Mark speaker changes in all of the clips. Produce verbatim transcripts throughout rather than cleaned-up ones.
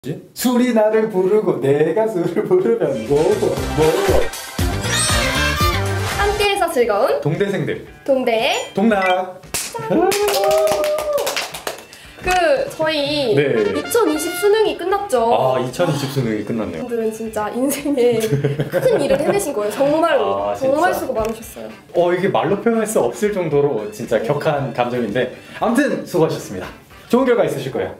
Speaker 1: 뭐지? 술이 나를 부르고 내가 술을 부르면 뭐고 뭐고.
Speaker 2: 함께해서 즐거운
Speaker 1: 동대생들
Speaker 2: 동대
Speaker 1: 동락.
Speaker 2: 그 저희
Speaker 1: 네.
Speaker 2: 이천이십 수능이 끝났죠.
Speaker 1: 아 이천이십 수능이 끝났네요.
Speaker 2: 분들은 진짜 인생에 큰 일을 해내신 거예요. 정말로.
Speaker 1: 아,
Speaker 2: 정말 수고 많으셨어요.
Speaker 1: 어 이게 말로 표현할 수 없을 정도로 진짜
Speaker 2: 네.
Speaker 1: 격한 감정인데 아무튼 수고하셨습니다. 좋은 결과 있으실 거예요.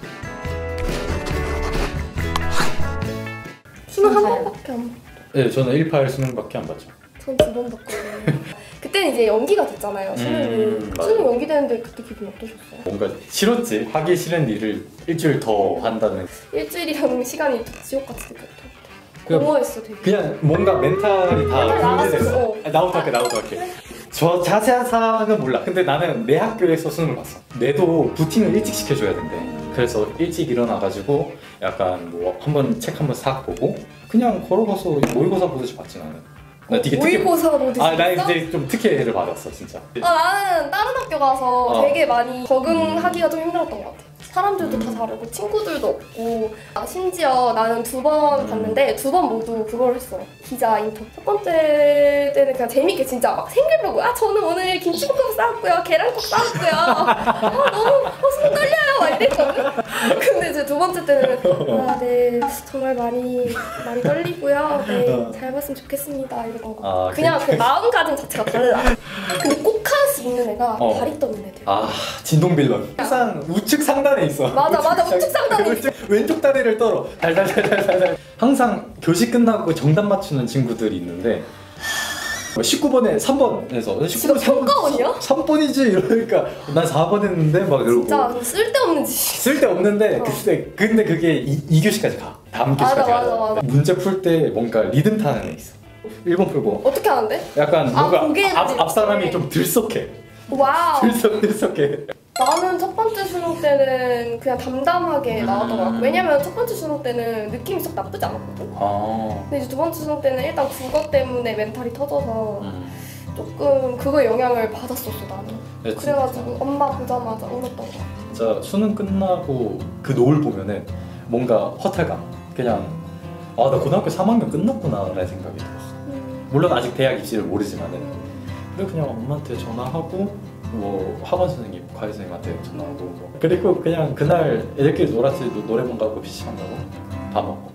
Speaker 2: 수능 한 번밖에 안 봤죠.
Speaker 1: 네 저는 일팔 수능밖에 안 봤죠.
Speaker 2: 전 두 번 봤거든요. 그때는 이제 연기가 됐잖아요. 수능이.
Speaker 1: 음,
Speaker 2: 수능 연기되는데 그때 기분 어떠셨어요?
Speaker 1: 뭔가 싫었지. 하기 싫은 일을 일주일 더 한다는.
Speaker 2: 일주일이라는 시간이 지옥같이 느꼈죠.
Speaker 1: 그냥-
Speaker 2: 공허했어 되게.
Speaker 1: 그냥 뭔가 멘탈이 다
Speaker 2: 멘탈 나갔어.
Speaker 1: 붕괴됐어.
Speaker 2: 어.
Speaker 1: 아, 나부터 할게 나부터 할게. 저 자세한 사항은 몰라. 근데 나는 내 학교에서 수능을 봤어. 내도 부팅을 일찍 시켜줘야 된대. 그래서 일찍 일어나가지고 약간 뭐 한번 책 한번 싹 보고 그냥 걸어가서 모의고사 보듯이 봤지 나는. 나 되게 특혜.
Speaker 2: 모의고사가 뭐
Speaker 1: 아, 나 이제 좀 특혜를 받았어 진짜.
Speaker 2: 아, 나는 다른 학교 가서
Speaker 1: 어.
Speaker 2: 되게 많이 적응하기가 좀 힘들었던 것 같아. 사람들도 다 다르고 친구들도 없고. 아, 심지어 나는 두 번
Speaker 1: 음.
Speaker 2: 봤는데 두 번 모두 그걸 했어. 기자 인터뷰. 첫 번째 때는 그냥 재밌게 진짜 막 생일보고 아 저는 오늘 김치볶음 싸왔고요. 계란국 싸왔고요. 아 너무 어, 손 떨려요. 막 이랬거든. 근데 이제 두 번째 때는 아 네 정말 많이 많이 떨리고요. 네 잘 봤으면 좋겠습니다. 이러던 거.
Speaker 1: 아,
Speaker 2: 그냥 그 마음가짐 자체가 달라. 근데 꼭 하나씩 있는 애가
Speaker 1: 어.
Speaker 2: 다리 떠는 애들.
Speaker 1: 아 진동빌런. 항상 우측 상단에 있어.
Speaker 2: 맞아, 맞아. 우측 상단에
Speaker 1: 우측, 왼쪽 다리를 떨어. 달달달달달. 항상 교시 끝나고 정답 맞추는 친구들이 있는데 십구 번에 삼 번에서
Speaker 2: 지금 평가원이야?
Speaker 1: 삼 번이지 이러니까 난 사 번 했는데 막 이러고
Speaker 2: 진짜 쓸데없는 짓.
Speaker 1: 쓸데없는데
Speaker 2: 어.
Speaker 1: 근데 근데 그게 이 교시까지 가. 다음 교시까지
Speaker 2: 맞아,
Speaker 1: 가.
Speaker 2: 맞아, 맞아.
Speaker 1: 문제 풀 때 뭔가 리듬 타는 애 있어. 일 번 풀고
Speaker 2: 어떻게 하는데?
Speaker 1: 약간
Speaker 2: 아,
Speaker 1: 뭔가
Speaker 2: 고개를
Speaker 1: 앞, 앞 사람이
Speaker 2: 이렇게.
Speaker 1: 좀 들썩해.
Speaker 2: 와우.
Speaker 1: 들썩들썩해.
Speaker 2: 나는 첫 번째 수능 때는 그냥 담담하게 나왔던 것 같고. 왜냐면 첫 번째 수능 때는 느낌이 썩 나쁘지 않았거든.
Speaker 1: 아.
Speaker 2: 근데 이제 두 번째 수능 때는 일단 국어 때문에 멘탈이 터져서
Speaker 1: 음.
Speaker 2: 조금 그거 영향을 받았었어 나는.
Speaker 1: 네,
Speaker 2: 그래가지고 엄마 보자마자 울었던 거 같아.
Speaker 1: 진짜 수능 끝나고 그 노을 보면은 뭔가 허탈감. 그냥 아 나 고등학교 삼 학년 끝났구나 라는 생각이 들었어.
Speaker 2: 음.
Speaker 1: 물론 아직 대학 입시를 모르지만은 근데 그냥 엄마한테 전화하고 뭐 학원 선생님, 과외 선생님한테 전화하고 뭐. 그리고 그냥 그날 애들끼리 놀았지. 노래방 가고 피시방 가고 밥 먹고.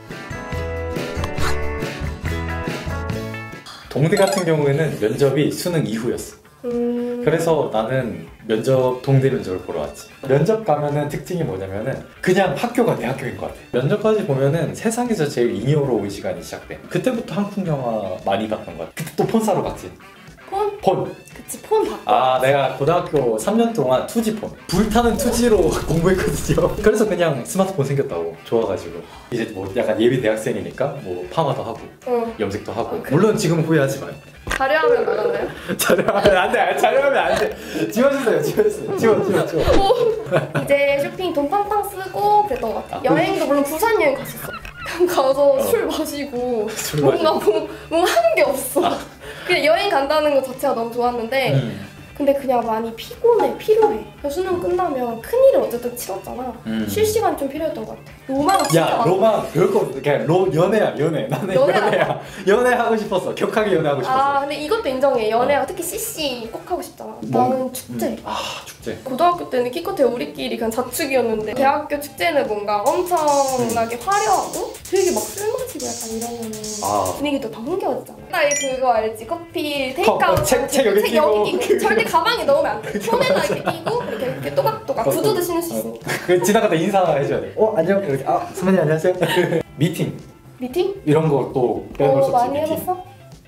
Speaker 1: 동대 같은 경우에는 면접이 수능 이후였어.
Speaker 2: 음.
Speaker 1: 그래서 나는 면접, 동대 면접을 보러 왔지. 면접 가면은 특징이 뭐냐면은 그냥 학교가 내 학교인 것 같아. 면접까지 보면은 세상에서 제일 잉여로운 시간이 시작돼. 그때부터 한국 영화 많이 봤던 것 같아. 그때 또 폰 사러 갔지.
Speaker 2: 폰?
Speaker 1: 폰.
Speaker 2: 그치 폰 바꿔.
Speaker 1: 아 내가 고등학교 삼 년 동안 투지폰. 불타는 투지로 공부했거든요. 그래서 그냥 스마트폰 생겼다고. 좋아가지고. 이제 뭐 약간 예비 대학생이니까 뭐 파마도 하고
Speaker 2: 응.
Speaker 1: 염색도 하고.
Speaker 2: 아, 그래?
Speaker 1: 물론 지금 후회하지 마요.
Speaker 2: 자료하면 나가나요?
Speaker 1: 자료하면 안 돼. 자료하면 안 돼. 지워주세요. 지워주세요. 지워 지워 지워.
Speaker 2: 이제 쇼핑 돈 팡팡 쓰고 그랬던 것 같아.
Speaker 1: 아,
Speaker 2: 여행도 물론 부산 여행 갔었어. 그냥 가서
Speaker 1: 어.
Speaker 2: 술 마시고
Speaker 1: 술
Speaker 2: 뭔가 뭐, 뭔가 하는 게 없어. 그냥 여행 간다는 것 자체가 너무 좋았는데
Speaker 1: 음.
Speaker 2: 근데 그냥 많이 피곤해, 필요해. 수능 끝나면 큰일을 어쨌든 치렀잖아.
Speaker 1: 음.
Speaker 2: 쉴 시간이 좀 필요했던 것 같아. 로마가 진짜
Speaker 1: 야
Speaker 2: 많아.
Speaker 1: 로마 별거 없어. 그냥 로 연애야 연애. 나는
Speaker 2: 연애야.
Speaker 1: 연애야. 연애하고 싶었어. 격하게 연애하고 싶었어.
Speaker 2: 아 근데 이것도 인정해. 연애가 특히 씨씨 꼭 하고 싶잖아.
Speaker 1: 뭐,
Speaker 2: 나는 축제.
Speaker 1: 음. 아 축제.
Speaker 2: 고등학교 때는 키커트에 우리끼리 그냥 자축이었는데 대학교 축제는 뭔가 엄청나게 화려하고 되게 막 술 마시고 약간 이러면은
Speaker 1: 아.
Speaker 2: 분위기도 더 흥겨워지잖아. 나 그거 알지? 커피
Speaker 1: 컵,
Speaker 2: 테이크아웃
Speaker 1: 어, 책- 책 여기 끼고.
Speaker 2: 끼고 절대 가방에 넣으면 안 돼. 손에다 이렇게 끼고 이렇게, 이렇게 또각또각 구두도 신을 수 있으니까.
Speaker 1: 그 지나가다 인사해줘야 돼. 어 안녕 이렇게. 아 선배님 안녕하세요. 미팅
Speaker 2: 미팅?
Speaker 1: 이런 거 또 빼놓을
Speaker 2: 어
Speaker 1: 수 없지.
Speaker 2: 많이
Speaker 1: 미팅.
Speaker 2: 해봤어?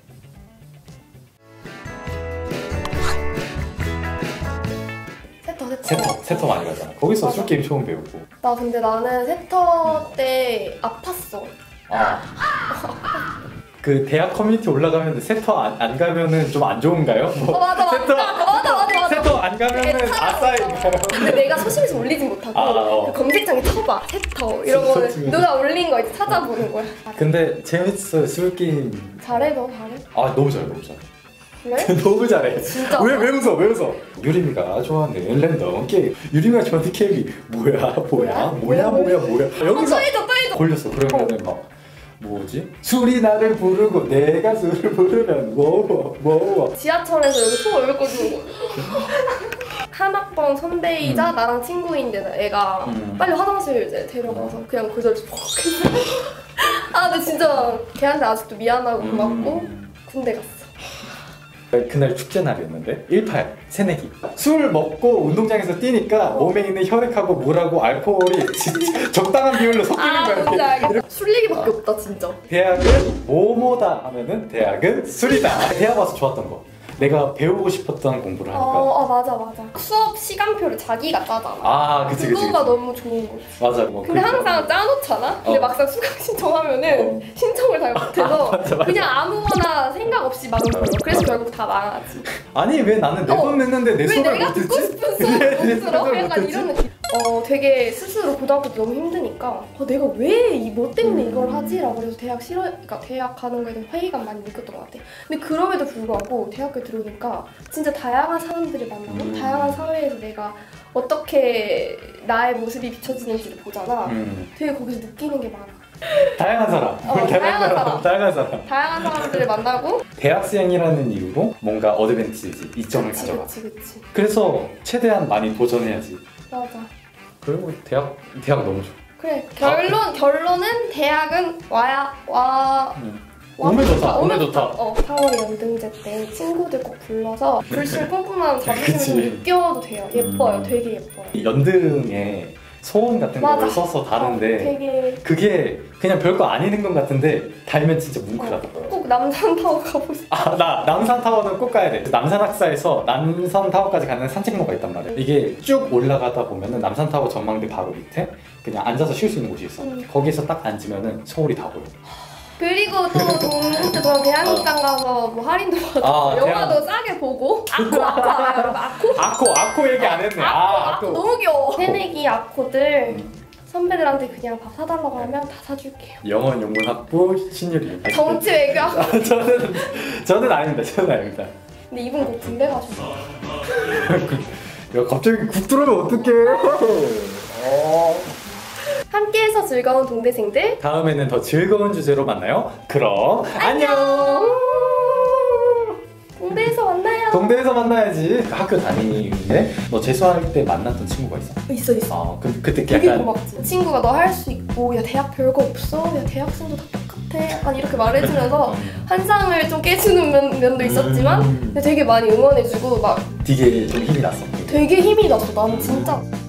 Speaker 2: 세터 세터
Speaker 1: 세터 세터 많이 가잖아. 거기서 술 게임 처음 배우고.
Speaker 2: 나 근데 나는 세터 때 아팠어.
Speaker 1: 아. 그 대학 커뮤니티 올라가면 세터 안, 안 가면은 좀 안 좋은가요? 뭐
Speaker 2: 어 맞아 맞아
Speaker 1: 세터
Speaker 2: 맞아 맞아 맞아
Speaker 1: 세터 안 가면은 아싸인가요?
Speaker 2: 근데 내가 소심해서 올리진 못하고
Speaker 1: 아, 어.
Speaker 2: 그 검색창에 쳐봐 세터 이런
Speaker 1: 세터
Speaker 2: 거는
Speaker 1: 치면.
Speaker 2: 누가 올린 거 이제 찾아보는 거야.
Speaker 1: 근데 재밌어요 술 게임.
Speaker 2: 잘해 너 잘해.
Speaker 1: 아 너무 잘해 너무 잘해.
Speaker 2: 그래?
Speaker 1: 너무 잘해.
Speaker 2: 진짜?
Speaker 1: 왜, 왜 웃어? 왜 웃어? 유림이가 좋아하는 랜덤 게임. 유림이가 좋아하는 게임이 뭐야? 뭐야? 뭐야? 뭐야? 뭐야?
Speaker 2: 어,
Speaker 1: 여기서
Speaker 2: 또 해줘 또 해줘.
Speaker 1: 걸렸어. 그러면은 막 뭐지? 술이 나를 부르고 내가 술을 부르면 뭐뭐 뭐.
Speaker 2: 지하철에서 여기 총 얼굴 꽂는 거. 한 학번 선배이자
Speaker 1: 음.
Speaker 2: 나랑 친구인데 애가
Speaker 1: 음.
Speaker 2: 빨리 화장실 이제 데려가서 그냥 그 자리에서 퍽 했어. 아 근데 진짜 걔한테 아직도 미안하고 고맙고
Speaker 1: 음.
Speaker 2: 군대 갔어.
Speaker 1: 그날 축제 날이었는데 일팔 새내기 술 먹고 운동장에서 뛰니까
Speaker 2: 어.
Speaker 1: 몸에 있는 혈액하고 물하고 알코올이 진짜 적당한 비율로 섞이는
Speaker 2: 아
Speaker 1: 거야.
Speaker 2: 뭔지
Speaker 1: 이렇게.
Speaker 2: 알겠다. 술 얘기밖에 없다 진짜.
Speaker 1: 대학은 뭐뭐다 하면은 대학은 술이다. 대학 와서 좋았던 거. 내가 배우고 싶었던 공부를 하니까.
Speaker 2: 어, 아 맞아 맞아. 수업 시간표를 자기가 짜잖아.
Speaker 1: 아 그치 그치.
Speaker 2: 그거가
Speaker 1: 그치.
Speaker 2: 너무 좋은 거지.
Speaker 1: 맞아. 뭐
Speaker 2: 근데
Speaker 1: 그러니까.
Speaker 2: 항상 짜놓잖아? 근데
Speaker 1: 어.
Speaker 2: 막상 수강 신청하면은
Speaker 1: 어.
Speaker 2: 신청을 잘 못해서
Speaker 1: 맞아, 맞아.
Speaker 2: 그냥 아무거나 생각 없이 막 불러. 그래서 결국 다 망하지.
Speaker 1: 아니 왜 나는 내
Speaker 2: 어.
Speaker 1: 돈 냈는데 내
Speaker 2: 왜
Speaker 1: 수업을
Speaker 2: 내가
Speaker 1: 못
Speaker 2: 듣고
Speaker 1: 듣지?
Speaker 2: 싶은
Speaker 1: 왜
Speaker 2: 수업을
Speaker 1: 내
Speaker 2: 못 들어?
Speaker 1: 수업을
Speaker 2: 약간
Speaker 1: 못
Speaker 2: 이런
Speaker 1: 듣지?
Speaker 2: 느낌. 어 되게 스스로 고등학교 때 너무 힘드니까 어, 내가 왜 뭐 때문에
Speaker 1: 음.
Speaker 2: 이걸 하지라고 그래서 대학 싫어, 그러니까 대학 가는 거에 대한 회의감 많이 느꼈던 것 같아. 근데 그럼에도 불구하고 대학교 들어오니까 진짜 다양한 사람들을 만나고
Speaker 1: 음.
Speaker 2: 다양한 사회에서 내가 어떻게 나의 모습이 비춰지는지를 보잖아.
Speaker 1: 음.
Speaker 2: 되게 거기서 느끼는 게 많아.
Speaker 1: 다양한 사람.
Speaker 2: 어, 다양한 사람.
Speaker 1: 다양한 사람.
Speaker 2: 다양한 사람들을 만나고
Speaker 1: 대학생이라는 이유로 뭔가 어드밴티지 이점을
Speaker 2: 그치
Speaker 1: 가져가.
Speaker 2: 그치 그치
Speaker 1: 그래서 최대한 많이 도전해야지.
Speaker 2: 맞아.
Speaker 1: 그리고 대학 대학 너무 좋아.
Speaker 2: 그래 결론 결론은 대학은 와야 와.
Speaker 1: 음.
Speaker 2: 와-
Speaker 1: 오면 좋다.
Speaker 2: 아,
Speaker 1: 오면 좋다.
Speaker 2: 어 사월에 연등제 때 친구들 꼭 불러서 불실 뿜뿜하는 자부심을
Speaker 1: 그치.
Speaker 2: 좀 느껴도 돼요. 예뻐요.
Speaker 1: 음.
Speaker 2: 되게 예뻐요.
Speaker 1: 이 연등에 소원 같은
Speaker 2: 맞아.
Speaker 1: 거를 써서
Speaker 2: 어,
Speaker 1: 다른데
Speaker 2: 되게
Speaker 1: 그게 그냥 별거 아닌 것 같은데 달면 진짜 뭉클하더라고.
Speaker 2: 꼭 남산타워 가고 싶어.
Speaker 1: 아, 나 남산 타워는 꼭 가야 돼. 남산 학사에서 남산 타워까지 가는 산책로가 있단 말이야. 이게 쭉 올라가다 보면은 남산 타워 전망대 바로 밑에 그냥 앉아서 쉴 수 있는 곳이 있어.
Speaker 2: 음.
Speaker 1: 거기서 딱 앉으면은 서울이 다 보여.
Speaker 2: 그리고 또 동대 동 대학극장 가서 뭐 할인도 받고
Speaker 1: 아,
Speaker 2: 영화도 싸게 보고 아코 아코 알아요 여러분 아코?
Speaker 1: 아코 아코 얘기 안 했네. 아
Speaker 2: 아코
Speaker 1: 아코.
Speaker 2: 너무 귀여워. 새내기 아코들
Speaker 1: 음.
Speaker 2: 선배들한테 그냥 밥 사달라고 하면 다 사줄게요.
Speaker 1: 영어 영문 학부 신유리.
Speaker 2: 정치 외교 학부.
Speaker 1: 아, 저는 저는 아닙니다. 저는 아닙니다.
Speaker 2: 근데 이분 곧 군대 가셨어.
Speaker 1: 야 갑자기 국 들어오면 어떡해? 어.
Speaker 2: 함께해서 즐거운 동대생들
Speaker 1: 다음에는 더 즐거운 주제로 만나요. 그럼 안녕.
Speaker 2: 동대에서 만나요.
Speaker 1: 동대에서 만나야지. 학교 다니는데 너 재수할 때 만났던 친구가 있어?
Speaker 2: 있어 있어.
Speaker 1: 아, 그, 그때
Speaker 2: 되게
Speaker 1: 약간
Speaker 2: 고맙지. 친구가 너 할 수 있고 야 대학 별거 없어. 야 대학생도 다 똑같아. 약간 이렇게 말해주면서 환상을 좀 깨주는 면, 면도 있었지만
Speaker 1: 음.
Speaker 2: 근데 되게 많이 응원해주고 막
Speaker 1: 되게 좀 힘이 났어.
Speaker 2: 되게 힘이 났어. 나는 진짜.